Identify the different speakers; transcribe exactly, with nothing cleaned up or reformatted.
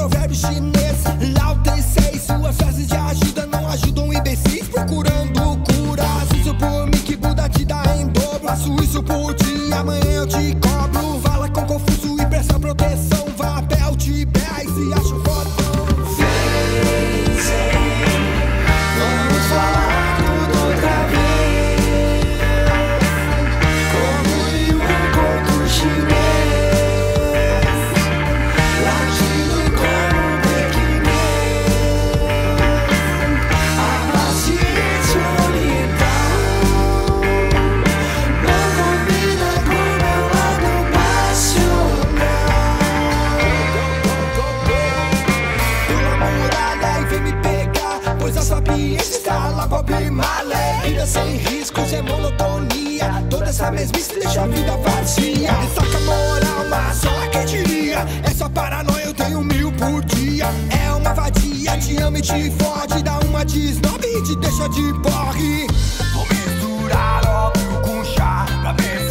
Speaker 1: provérbio chinês. Lao Tse, suas frases de ajuda não ajudam imbecis procurando curas. Isso por mim que Buda te dá em dobro. Faço isso por ti, amanhã eu te cobro. Fala com Confuso e presta proteção. Vá a pé ao Tibete e se acha um fodão.
Speaker 2: Vem, vamos falar tudo outra vez, como em um conto chinês, latindo como um pequinês, a paciência oriental não combina com meu lado passional.
Speaker 1: Pela muralha e vem me pegar, pois a sapiência está lá, Bob Marley. Vida sem riscos é monotonia, toda essa mesmice deixa a vida vazia. E saca moral, mas só aquele dia, é só paranoia, eu tenho mil por dia. É uma vadia, te ama e te fode, dá uma de snob e te deixa de porre. Vou misturar óbvio com chá pra ver